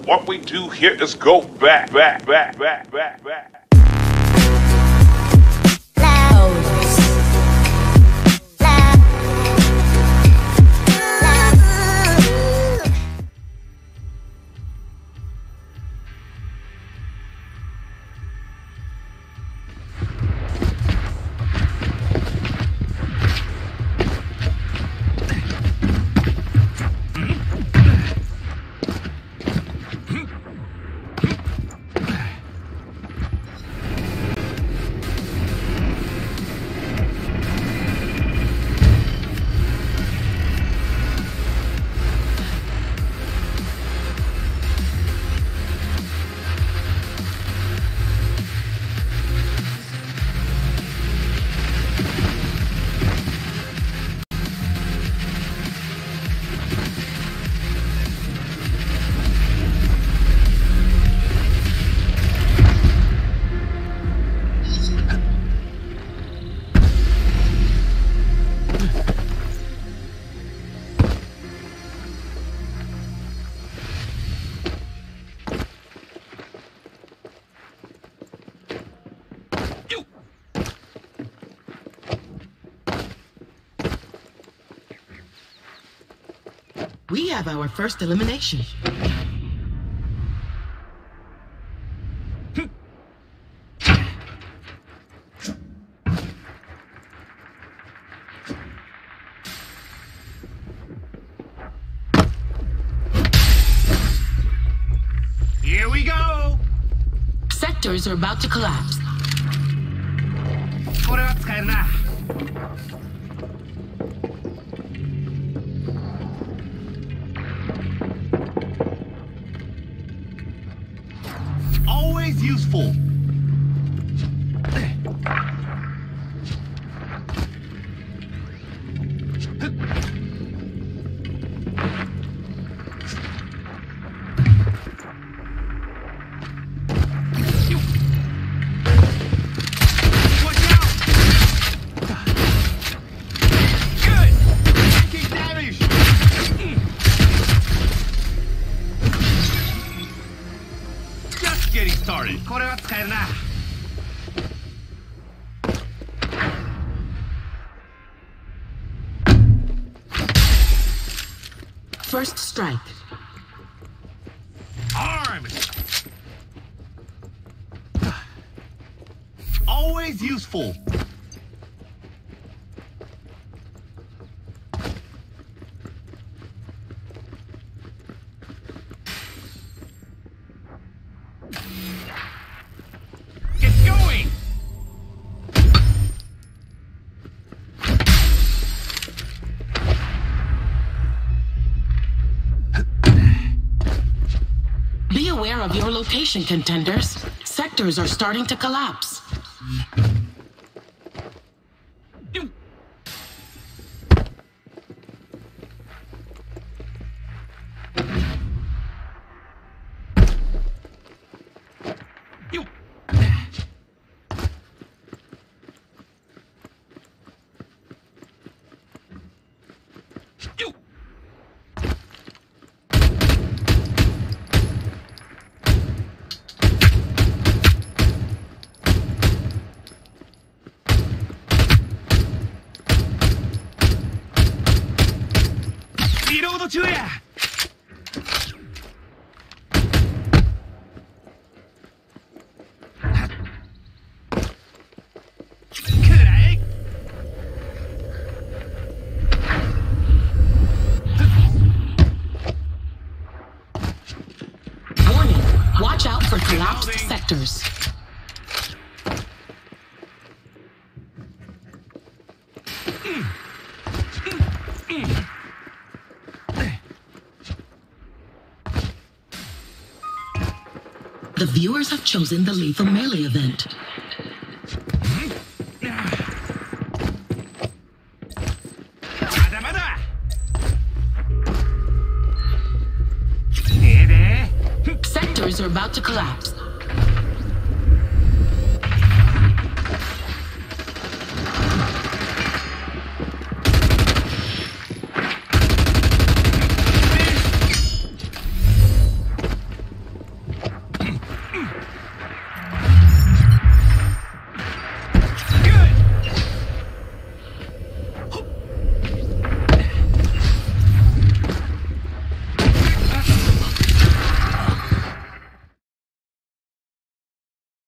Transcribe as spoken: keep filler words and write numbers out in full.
What we do here is go back, back, back, back, back, back. We have our first elimination. Here we go! Sectors are about to collapse. これは使えるな。Always useful. Getting started. これは使えるな。 First strike. Armed. Always useful. Be aware of your location, contenders. Sectors are starting to collapse. Reload 中や。くらえ。 Warning, watch out for collapsed sectors. The viewers have chosen the Lethal Melee event. Sectors are about to collapse.